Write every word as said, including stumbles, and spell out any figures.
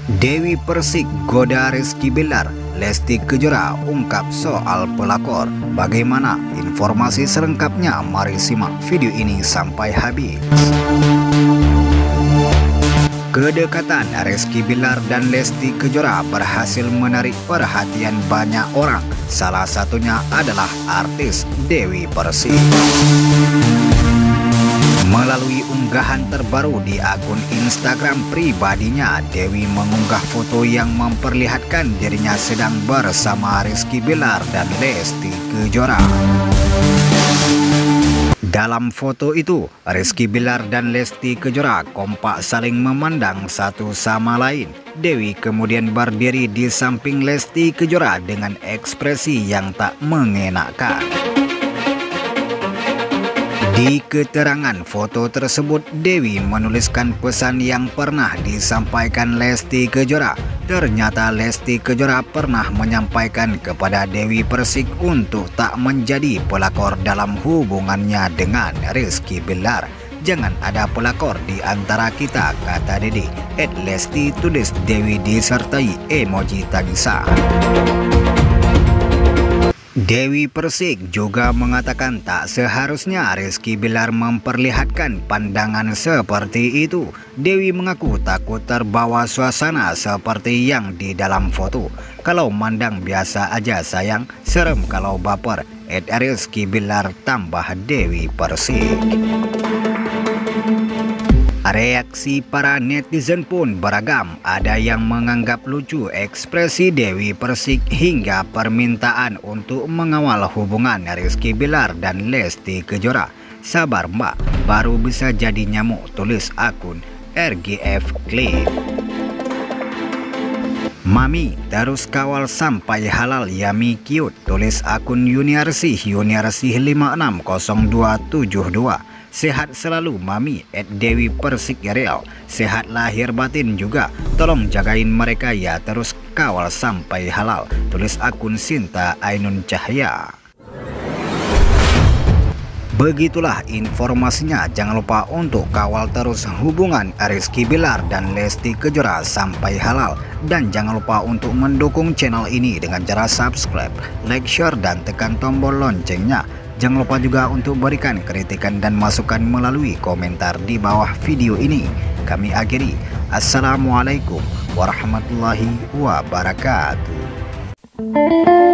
Dewi Persik goda Rizky Bilar, Lesti Kejora ungkap soal pelakor. Bagaimana informasi selengkapnya? Mari simak video ini sampai habis. Kedekatan Rizky Bilar dan Lesti Kejora berhasil menarik perhatian banyak orang. Salah satunya adalah artis Dewi Persik. Melalui unggahan terbaru di akun Instagram pribadinya, Dewi mengunggah foto yang memperlihatkan dirinya sedang bersama Rizky Bilar dan Lesti Kejora. Dalam foto itu, Rizky Bilar dan Lesti Kejora kompak saling memandang satu sama lain. Dewi kemudian berdiri di samping Lesti Kejora dengan ekspresi yang tak mengenakan. Di keterangan foto tersebut, Dewi menuliskan pesan yang pernah disampaikan Lesti Kejora. Ternyata Lesti Kejora pernah menyampaikan kepada Dewi Persik untuk tak menjadi pelakor dalam hubungannya dengan Rizky Bilar. Jangan ada pelakor di antara kita, kata Dede. Ed Lesti tulis Dewi disertai emoji tangisan. Dewi Persik juga mengatakan tak seharusnya Rizky Bilar memperlihatkan pandangan seperti itu. Dewi mengaku takut terbawa suasana seperti yang di dalam foto. Kalau mandang biasa aja sayang, serem kalau baper. Ed Rizky Bilar, tambah Dewi Persik. Reaksi para netizen pun beragam. Ada yang menganggap lucu ekspresi Dewi Persik hingga permintaan untuk mengawal hubungan Rizky Bilar dan Lesti Kejora. Sabar mbak, baru bisa jadi nyamuk, tulis akun R G F Clip. Mami terus kawal sampai halal yami cute, tulis akun Yuniarsih Yuniarsih lima enam nol dua tujuh dua. Sehat selalu Mami, at Dewi Persik Real. Sehat lahir batin juga. Tolong jagain mereka ya, terus kawal sampai halal, tulis akun Sinta Ainun Cahya. Begitulah informasinya. Jangan lupa untuk kawal terus hubungan Rizky Bilar dan Lesti Kejora sampai halal. Dan jangan lupa untuk mendukung channel ini dengan cara subscribe, like, share, dan tekan tombol loncengnya. Jangan lupa juga untuk berikan kritikan dan masukan melalui komentar di bawah video ini. Kami akhiri. Assalamualaikum warahmatullahi wabarakatuh.